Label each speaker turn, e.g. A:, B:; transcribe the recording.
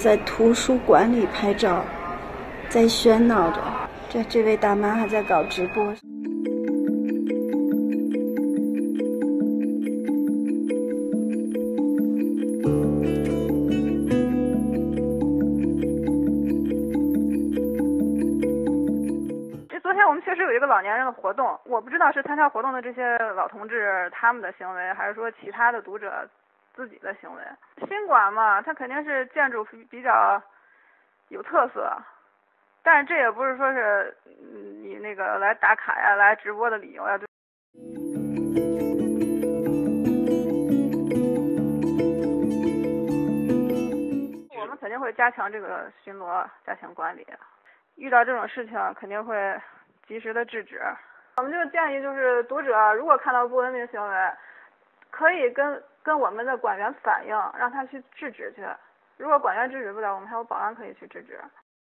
A: 在图书馆里拍照，在喧闹着。这位大妈还在搞直播。
B: 昨天我们确实有一个老年人的活动，我不知道是参加活动的这些老同志他们的行为，还是说其他的读者自己的行为。新馆嘛，它肯定是建筑比较有特色，但是这也不是说是你那个来打卡呀、来直播的理由呀。我们肯定会加强这个巡逻，加强管理。遇到这种事情肯定会及时的制止。我们就建议就是读者如果看到不文明行为，可以跟我们的管员反映，让他去制止去。如果管员制止不了，我们还有保安可以去制止。